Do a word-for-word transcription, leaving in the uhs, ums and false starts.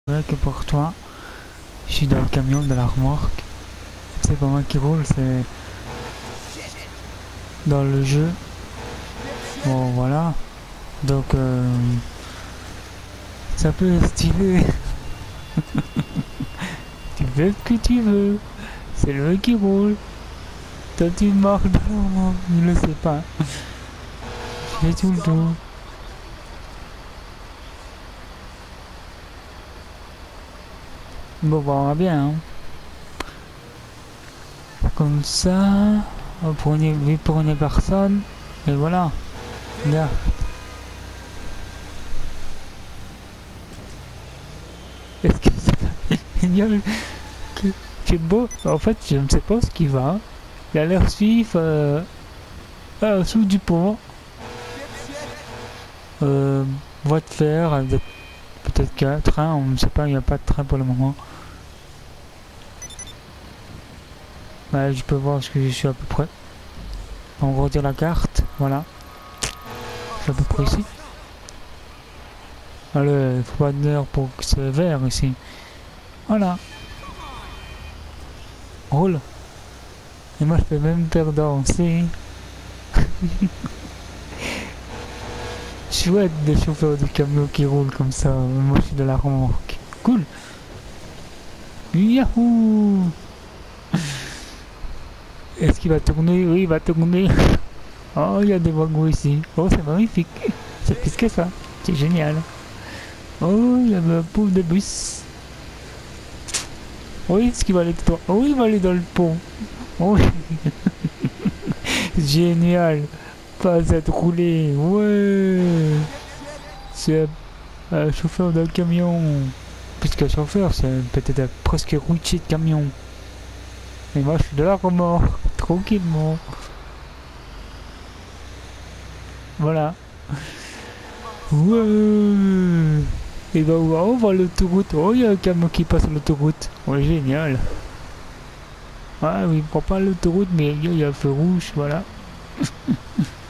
vrai que pour toi, je suis dans le camion de la remorque. C'est pas moi qui roule, c'est dans le jeu. Bon, voilà. Donc, euh, ça peut stylé. Tu fais ce que tu veux. C'est le mec qui roule. Toi, tu marques dans la remorque. Je le sais pas. Je fais tout le tour. Bon, bah, on va bien. Hein. Comme ça, pour une, pour une personne. Et voilà. Là. Est-ce que c'est génial que c'est beau? En fait, je ne sais pas ce qui va. Il a l'air suivre euh, euh, sous du pont. Euh, voie de fer avec peut-être qu'un train, on ne sait pas, il n'y a pas de train pour le moment. Ouais, je peux voir ce que je suis à peu près. On va redire la carte, voilà. Je suis à peu près ici. Allez, il faut pas de l'heure pour que c'est vert ici. Voilà. Roule. Et moi je peux même faire danser. Chouette des chauffeurs de camion qui roulent comme ça. Moi je suis de la remorque. Cool. Yahoo! Est-ce qu'il va tourner? Oui, il va tourner. Oh, il y a des wagons ici. Oh, c'est magnifique. C'est plus que ça. C'est génial. Oh, il y a un pauvre de bus. Oui, est-ce qu'il va aller dedans? Oh, il va aller dans le pont. Oh, génial. Pas à rouler. Ouais. C'est un, un chauffeur de camion. Puisque chauffeur, c'est peut-être presque routier de camion. Et moi, je suis de la remorque. Tranquillement. Voilà. Ouais. Et bah, on va à l'autoroute. Oh, il y a un camion qui passe sur l'autoroute. Ouais, génial. Ah oui, il prend pas l'autoroute, mais il y a un feu rouge, voilà.